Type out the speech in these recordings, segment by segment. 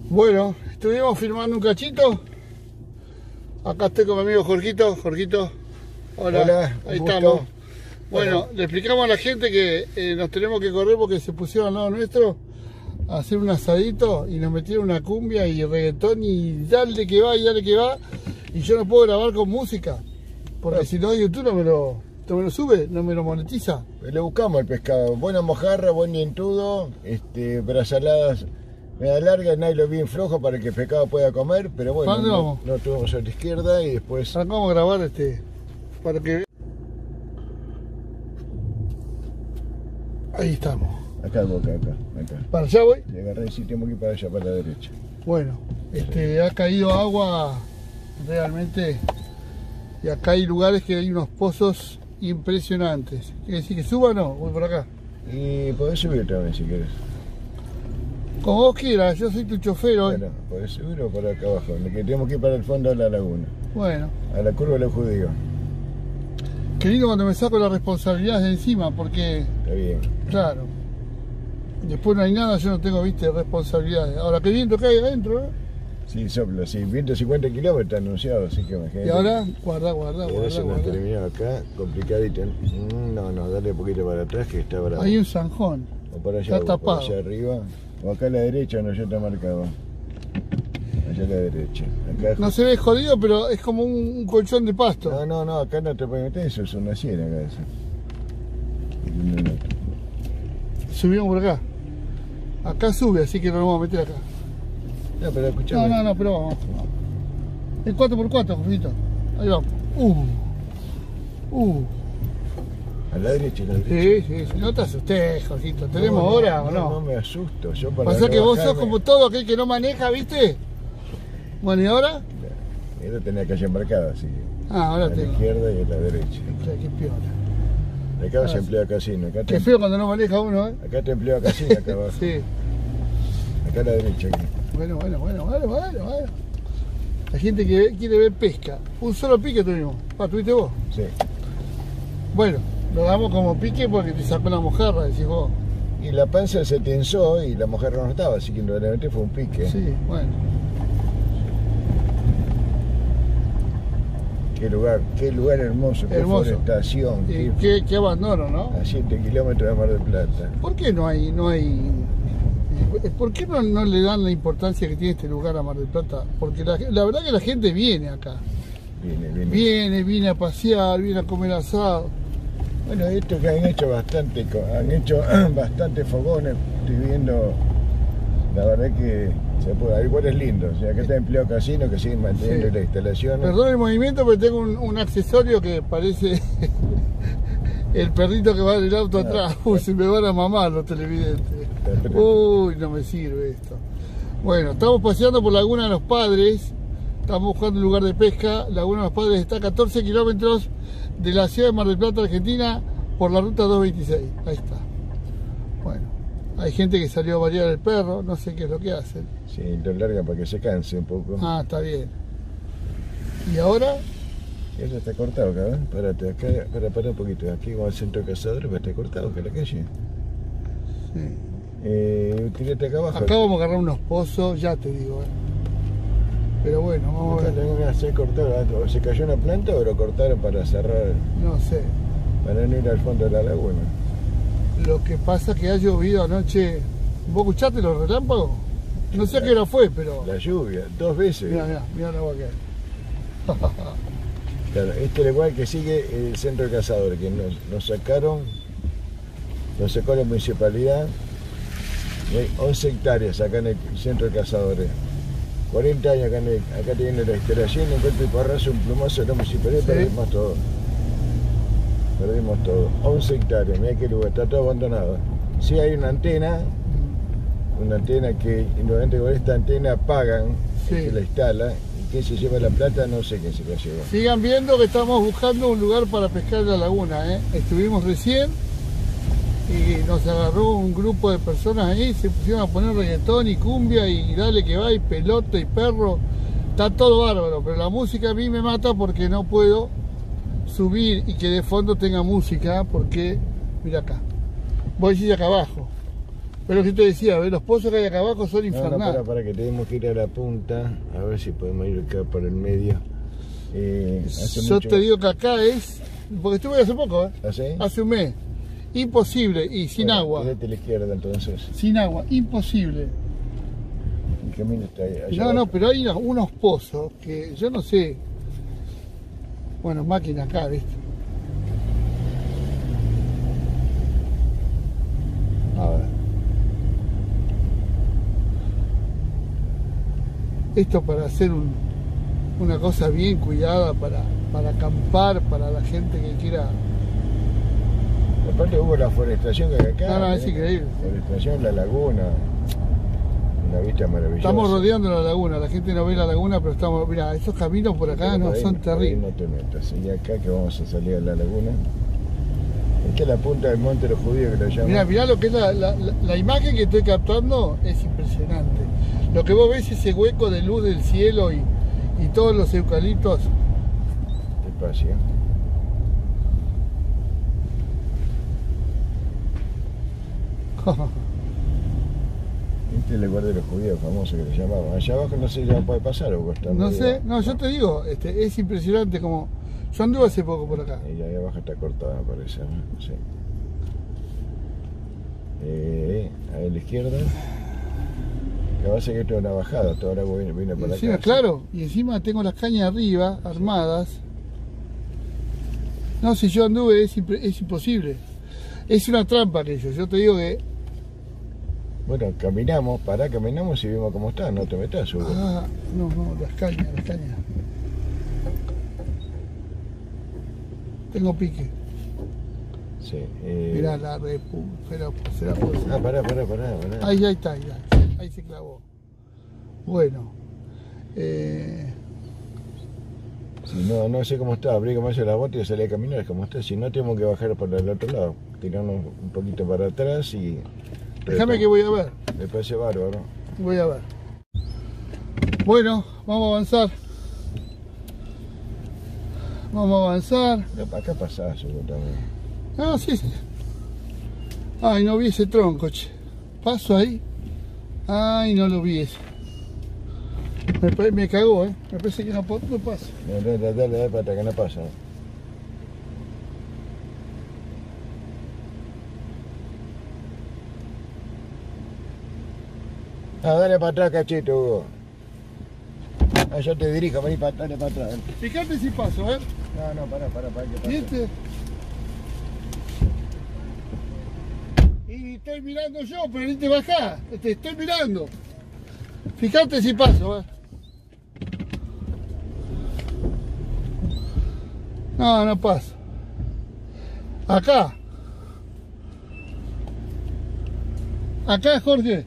Bueno, estuvimos filmando un cachito. Acá estoy con mi amigo Jorgito. Jorgito, hola, hola, ahí gusto. estamos. Bueno, le explicamos a la gente que nos tenemos que correr porque se pusieron al lado nuestro a hacer un asadito y nos metieron una cumbia y reggaetón y dale que va y dale que va. Y yo no puedo grabar con música porque si no YouTube no me lo sube, no me lo monetiza. Le buscamos el pescado, buena mojarra, buen dientudo, brazaladas media larga, nylon bien flojo para que el pescado pueda comer, pero bueno, ¿Para dónde vamos? no tuvimos a la izquierda y después... Ahora vamos a grabar para que... Ahí estamos. Acá, acá. ¿Para allá voy? Le agarré el sitio aquí para allá, para la derecha. Bueno, ha caído agua realmente y acá hay lugares que hay unos pozos impresionantes. ¿Quiere decir que suba o no? Voy por acá. Y podés subir también si querés. Como vos quieras, yo soy tu chofer hoy. Bueno, podés subir o por acá abajo, que tenemos que ir para el fondo de la laguna. Bueno. A la curva de los judíos. Qué lindo cuando me saco la responsabilidad de encima, porque... Está bien. Claro. Después no hay nada, yo no tengo, viste, responsabilidades. Ahora, ¿qué viento que hay adentro, Sí, sopla, sí, 150 kilómetros está anunciado, así que imagínate. Y ahora, guarda. Se nos terminó acá, complicadito. No, dale un poquito para atrás que está bravo. Hay un zanjón. O para allá, está tapado. para allá arriba. O acá a la derecha, no, ya está marcado. Allá a la derecha. Acá... No se ve jodido, pero es como un colchón de pasto. No, acá no te puedes meter, eso es una sierra acá. Eso. Subimos por acá. Acá sube, así que no nos vamos a meter acá. No, pero escuchame. No, pero vamos. El 4x4, Jorgito. Ahí vamos. A la derecha, Sí, no te asustes, Jorgito. ¿Tenemos hora o no? No me asusto. Yo para Pasa que vos sos como todo aquel que no maneja, ¿viste? Bueno, ¿y ahora? Esta tenía calle embarcada, así. Ahora a la tengo. izquierda y a la derecha. Qué piola. Acá se emplea casino. Acá Qué feo cuando no maneja uno, ¿eh? Acá te emplea casino, acá abajo. Sí. Acá a la derecha. Aquí. Bueno. La gente que quiere ver pesca. Un solo pique tuvimos. ¿Tuviste vos? Sí. Bueno, lo damos como pique porque te sacó una mojarra, decís vos. Y la panza se tensó y la mojarra no estaba, así que realmente fue un pique. Sí, bueno. Qué lugar hermoso, qué forestación. Qué abandono, ¿no? A 7 kilómetros de Mar del Plata. ¿Por qué ¿Por qué no le dan la importancia que tiene este lugar a Mar del Plata? Porque la verdad que la gente viene acá. Viene a pasear, viene a comer asado. Bueno, esto que han hecho bastante fogones, estoy viendo, la verdad que se puede, igual es lindo, o sea, acá está empleado casino que siguen manteniendo las instalaciones. Perdón el movimiento, pero tengo un accesorio que parece el perrito que va en el auto atrás. Se me van a mamar los televidentes. Uy, no me sirve esto. Bueno, estamos paseando por Laguna de los Padres. Estamos buscando un lugar de pesca. Laguna de los Padres está a 14 kilómetros de la ciudad de Mar del Plata, Argentina, por la ruta 226. Ahí está. Bueno, hay gente que salió a variar el perro. No sé qué es lo que hacen. Sí, lo largan para que se canse un poco. Está bien. ¿Y ahora? Eso está cortado acá, ¿ven? Párate acá, para un poquito. Aquí vamos al centro de cazadores, pero está cortado acá la calle. Sí. Tírate acá abajo. Acá vamos a agarrar unos pozos, ya te digo. Pero bueno, vamos a ver. Se cortó, se cayó una planta o lo cortaron para cerrar. No sé. Para no ir al fondo de la laguna. Lo que pasa es que ha llovido anoche. ¿Vos escuchaste los relámpagos? No sé a qué hora fue, pero... La lluvia, 2 veces. Mirá la agua que hay. Claro, este es el lugar que sigue el centro de cazadores, que nos sacó la municipalidad. Y hay 11 hectáreas acá en el centro de cazadores. 40 años acá tiene la instalación, en cuanto el porrazo, un plumazo de la municipalidad, perdimos todo. Perdimos todo. 11 hectáreas, mirá qué lugar, está todo abandonado. Sí hay una antena que, indudablemente con esta antena pagan, que la instala, y quién se lleva la plata, no sé quién se la lleva. Sigan viendo que estamos buscando un lugar para pescar en la laguna, ¿eh? Estuvimos recién y nos agarró un grupo de personas ahí, se pusieron a poner reggaetón y cumbia y dale que va, y pelota y perro, está todo bárbaro, pero la música a mí me mata porque no puedo subir y que de fondo tenga música, porque, mira acá, voy a decir acá abajo, Pero que te decía, los pozos que hay acá abajo son infernales. No, para que tenemos que ir a la punta, a ver si podemos ir acá por el medio. Yo te digo que acá es, porque estuve hace poco, ¿Ah, sí? Hace un mes, imposible, y sin agua. Quédate a la izquierda entonces. Sin agua, imposible. El camino está ahí. No, abajo. No, pero hay unos pozos que yo no sé. Bueno, máquina acá, ¿viste? A ver. Esto para hacer una cosa bien cuidada, para acampar, para la gente que quiera. Aparte hubo la forestación que hay acá. No, es increíble. Forestación, la laguna. Una vista maravillosa. Estamos rodeando la laguna, la gente no ve la laguna, pero estamos, mira, estos caminos por acá no son terribles. No te metas, y acá que vamos a salir a la laguna. Esta es la punta del Monte de los Judíos que lo llaman. Mirá lo que es la imagen que estoy captando, es impresionante. Lo que vos ves, ese hueco de luz del cielo y todos los eucaliptos. Despacio. Este es el lugar de los judíos famoso que le llamaban. Allá abajo no sé si ya puede pasar o está. No sé, no, yo te digo, es impresionante como. Yo anduve hace poco por acá. Y ahí abajo está cortada, me parece, ¿no? Sí. Ahí a la izquierda. La base que esto es una bajada, toda la agua viene por acá. Claro, y encima tengo las cañas arriba, armadas. No, si yo anduve es imposible. Es una trampa aquello, yo te digo que. Bueno, caminamos y vimos cómo está, no te metas, Hugo. Ah, no, las cañas. Tengo pique. Sí. Mirá la repulsera. Pará. Ahí está, ahí se clavó. Bueno. Si no sé cómo está, abrí como hace la bota y salí a caminar como está. Si no, tenemos que bajar por el otro lado, tirarnos un poquito para atrás y... Déjame que voy a ver. Me parece bárbaro. Voy a ver. Bueno, vamos a avanzar. Acá pasás, Hugo, también. Ah, sí. Ay, no vi ese tronco, che. Paso ahí. Ay, no lo vi ese. Me cagó, Me parece que no paso. Dale para atrás, que no pasa. Dale para atrás, cachito, Hugo. Yo te dirijo, vení dale para atrás. Fíjate si paso, No, para que pase. ¿Viste? Y estoy mirando yo, pero ni te bajás. Te estoy mirando. Fíjate si paso, No paso. Acá, Jorge.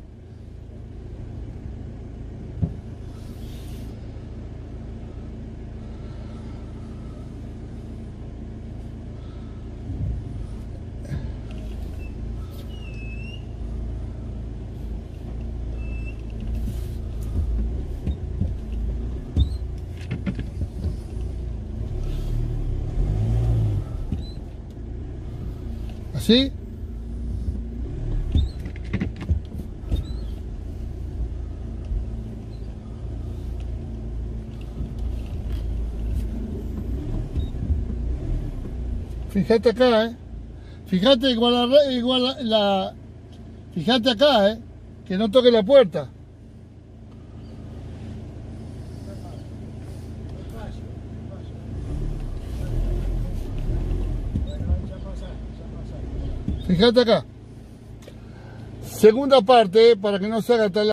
¿Sí? Fíjate acá, Fíjate Fíjate acá, que no toque la puerta. Fíjate acá. Segunda parte, para que no se haga tal